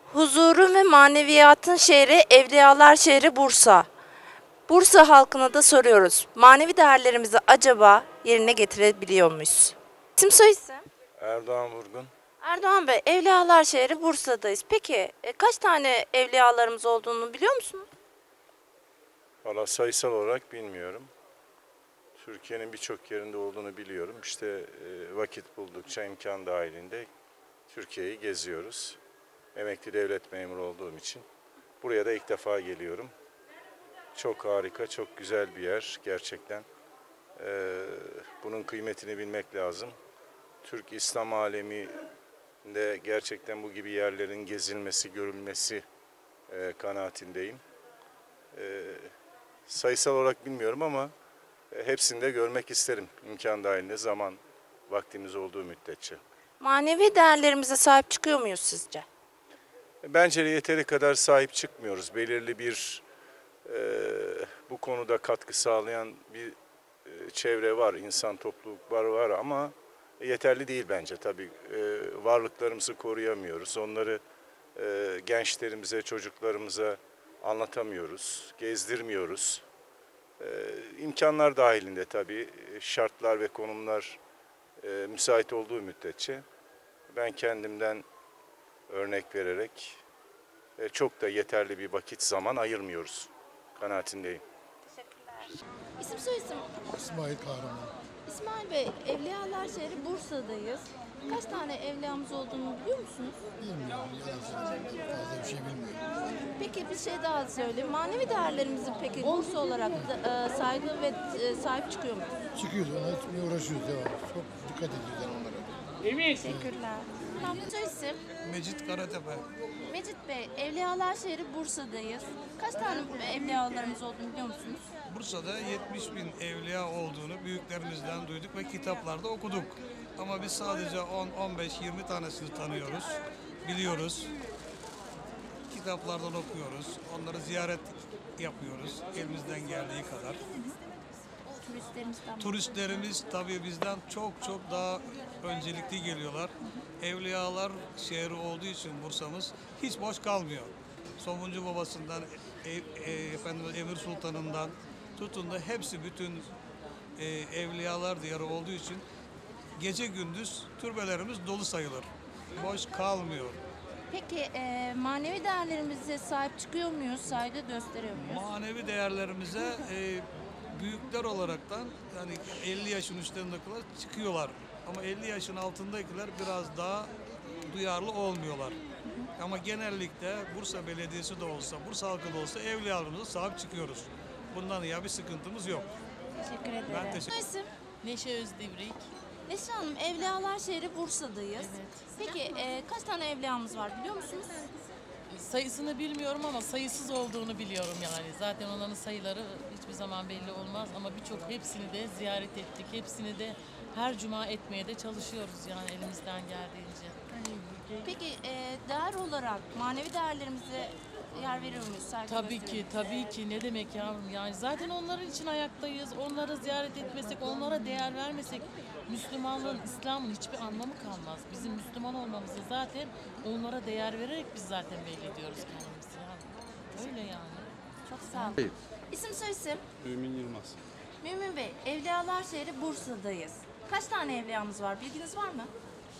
Huzurun ve maneviyatın şehri, evliyalar şehri Bursa. Bursa halkına da soruyoruz. Manevi değerlerimizi acaba yerine getirebiliyor muyuz? İsim soyisim? Erdoğan Vurgun. Erdoğan Bey, evliyalar şehri Bursa'dayız. Peki kaç tane evliyalarımız olduğunu biliyor musunuz? Valla sayısal olarak bilmiyorum. Türkiye'nin birçok yerinde olduğunu biliyorum. İşte vakit buldukça imkan dahilinde Türkiye'yi geziyoruz. Emekli devlet memuru olduğum için. Buraya da ilk defa geliyorum. Çok harika, çok güzel bir yer gerçekten. Bunun kıymetini bilmek lazım. Türk İslam aleminde gerçekten bu gibi yerlerin gezilmesi, görülmesi kanaatindeyim. Sayısal olarak bilmiyorum ama hepsini de görmek isterim imkan dahilinde, zaman vaktimiz olduğu müddetçe. Manevi değerlerimize sahip çıkıyor muyuz sizce? Bence de yeteri kadar sahip çıkmıyoruz. Belirli bir bu konuda katkı sağlayan bir çevre var, insan toplulukları var ama yeterli değil bence. Tabii varlıklarımızı koruyamıyoruz. Onları gençlerimize, çocuklarımıza anlatamıyoruz, gezdirmiyoruz. İmkanlar dahilinde tabii şartlar ve konumlar müsait olduğu müddetçe ben kendimden örnek vererek çok da yeterli bir vakit zaman ayırmıyoruz kanaatindeyim. Teşekkürler. İsim soyisim? İsmail Kahraman. İsmail Bey, Evliyalar şehri Bursa'dayız. Kaç tane evliyamız olduğunu biliyor musunuz? Bilmiyorum. Fazla bir şey bilmiyorum. Peki bir şey daha söyleyeyim. Manevi değerlerimizi peki Bursa olarak da, saygı ve sahip çıkıyor muyuz? Çıkıyoruz, ona etmeye uğraşıyoruz. Devam. Çok dikkat ediyoruz yani onlara. Teşekkürler. Soy isim? Mecit Karatepe. Mecit Bey, Evliyalar şehri Bursa'dayız. Kaç tane evliyalarımız olduğunu biliyor musunuz? Bursa'da 70 bin evliya olduğunu büyüklerimizden duyduk ve kitaplarda okuduk. Ama biz sadece 10, 15, 20 tanesini tanıyoruz, biliyoruz. Kitaplardan okuyoruz, onları ziyaret yapıyoruz elimizden geldiği kadar. Turistlerimizden. Turistlerimiz tabii bizden çok çok daha öncelikli geliyorlar. Evliyalar şehri olduğu için Bursa'mız hiç boş kalmıyor. Somuncu babasından, Emir Sultan'ından tutun da hepsi bütün evliyalar diyarı olduğu için gece gündüz türbelerimiz dolu sayılır. Boş kalmıyor. Peki manevi değerlerimize sahip çıkıyor muyuz, saygı gösteriyor muyuz? Manevi değerlerimize büyükler olaraktan yani 50 yaşın üstündekiler çıkıyorlar. Ama 50 yaşın altındakiler biraz daha duyarlı olmuyorlar. Ama genellikle Bursa Belediyesi de olsa, Bursa halkı da olsa evliyalarımıza sahip çıkıyoruz. Bundan ya bir sıkıntımız yok. Teşekkür ederim. Ben teşekkür ederim. İsim? Neşe Özdivrik. Neşe Hanım, Evliyalar şehri Bursa'dayız. Peki kaç tane evliyamız var biliyor musunuz? Sayısını bilmiyorum ama sayısız olduğunu biliyorum yani. Zaten onların sayıları hiçbir zaman belli olmaz ama birçok hepsini de ziyaret ettik. Hepsini de her cuma etmeye de çalışıyoruz yani elimizden geldiğince. Peki değer olarak manevi değerlerimize yer veriyor muyuz? Saygı Tabii gösteriyor ki, muyuz? tabii ki. Ne demek yavrum? Yani zaten onların için ayaktayız. Onları ziyaret etmesek, onlara değer vermesek Müslümanlığın, İslam'ın hiçbir anlamı kalmaz. Bizim Müslüman olmamızı zaten onlara değer vererek biz zaten belli ediyoruz kendimizi. Yani. Öyle yani. Çok sağ olun. İsim soyisim? Mümin Yılmaz. Mümin Bey, Evliyalar şehri Bursa'dayız. Kaç tane evliyamız var? Bilginiz var mı?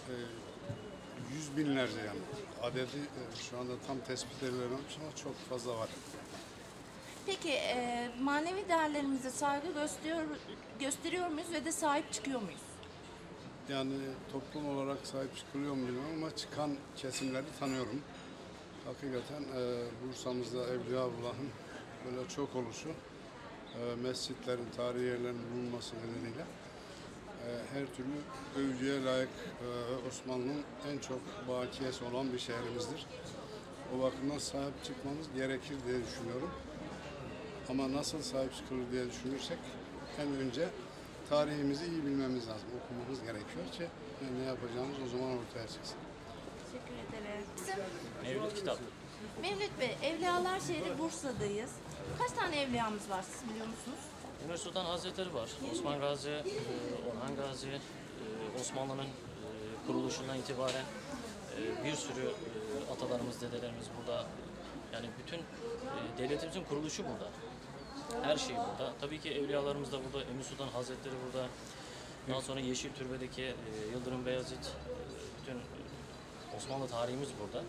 Yüz binlerce yani. Adedi şu anda tam tespit edilememiş ama çok fazla var. Peki manevi değerlerimize saygı gösteriyor muyuz ve de sahip çıkıyor muyuz? Yani toplum olarak sahip çıkılıyor mu bilmiyorum ama çıkan kesimleri tanıyorum. Hakikaten Bursa'mızda Evliyaullah'ın böyle çok oluşu, mescitlerin, tarihi yerlerin bulunması nedeniyle her türlü övgüye layık Osmanlı'nın en çok bakiyesi olan bir şehrimizdir. O bakımdan sahip çıkmamız gerekir diye düşünüyorum. Ama nasıl sahip çıkılır diye düşünürsek en önce tarihimizi iyi bilmemiz lazım. Okumamız gerekiyor ki ne yapacağımız o zaman ortaya çıksın. Teşekkür ederim. İsim? Mevlüt kitap. Mevlüt Bey, Evliyalar şehri Bursa'dayız. Kaç tane evliyamız var siz biliyor musunuz? Emir Sultan Hazretleri var. Osman Gazi, Orhan Gazi, Osmanlı'nın kuruluşundan itibaren Bir sürü atalarımız, dedelerimiz burada. Yani bütün devletimizin kuruluşu burada. Her şey burada. Tabii ki evliyalarımız da burada. Emir Sultan Hazretleri burada. Daha sonra Yeşil Türbe'deki Yıldırım Beyazıt, bütün Osmanlı tarihimiz burada.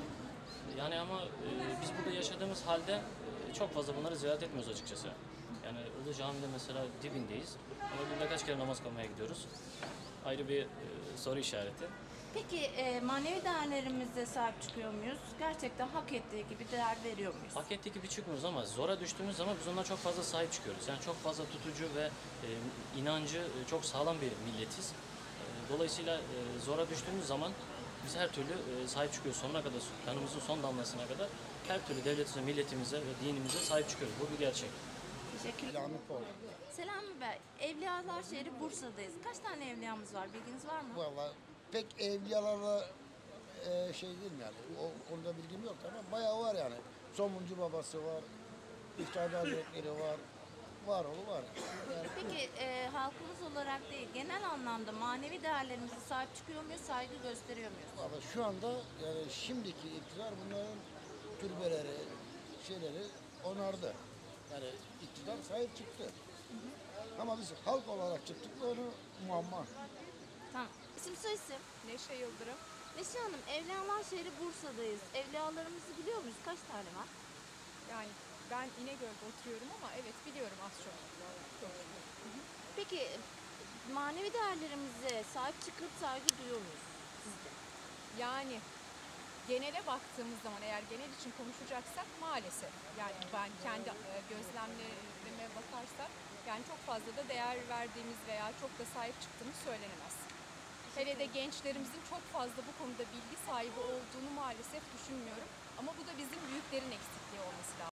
Yani ama biz burada yaşadığımız halde çok fazla bunları ziyaret etmiyoruz açıkçası. Yani Ulu Cami'de mesela dibindeyiz ama günde kaç kere namaz kılmaya gidiyoruz? Ayrı bir soru işareti. Peki manevi değerlerimize sahip çıkıyor muyuz? Gerçekten hak ettiği gibi değer veriyor muyuz? Hak ettiği gibi çıkmıyoruz ama zora düştüğümüz zaman biz ondan çok fazla sahip çıkıyoruz. Yani çok fazla tutucu ve inancı çok sağlam bir milletiz. Dolayısıyla zora düştüğümüz zaman biz her türlü sahip çıkıyoruz. Sonuna kadar, kanımızın son damlasına kadar her türlü devletimize, milletimize ve dinimize sahip çıkıyoruz. Bu bir gerçek. Teşekkür Selami Pol. Selami Bey, Evliyalar şehri Bursa'dayız. Kaç tane evliyamız var? Bilginiz var mı? Valla pek evliyalarla şey değil yani. O konuda bilgim yok ama bayağı var yani. Somuncu babası var. İftihar Hazretleri var. Var oğlu var. Yani Peki halkımız olarak değil, genel anlamda manevi değerlerimize sahip çıkıyor muyuz, saygı gösteriyor muyuz? valla şu anda yani şimdiki iktidar bunların türbeleri, şeyleri onardı. Yani iktidar sahip çıktı. Ama biz halk olarak çıktık da onu muamma. Tamam. İsim soyisim? Neşe Yıldırım. Neşe Hanım, Evliyalar şehri Bursa'dayız. Evliyalarımızı biliyor muyuz? Kaç tane var? Yani ben İnegöl'de oturuyorum ama evet biliyorum az çok. Çok. Peki manevi değerlerimize sahip çıkıp saygı duyuyor muyuz sizce? Yani genele baktığımız zaman eğer genel için konuşacaksak maalesef yani ben kendi gözlemlerime bakarsak yani çok fazla da değer verdiğimiz veya çok da sahip çıktığımız söylenemez. Hele de gençlerimizin çok fazla bu konuda bilgi sahibi olduğunu maalesef düşünmüyorum. Ama bu da bizim büyüklerin eksikliği olması lazım.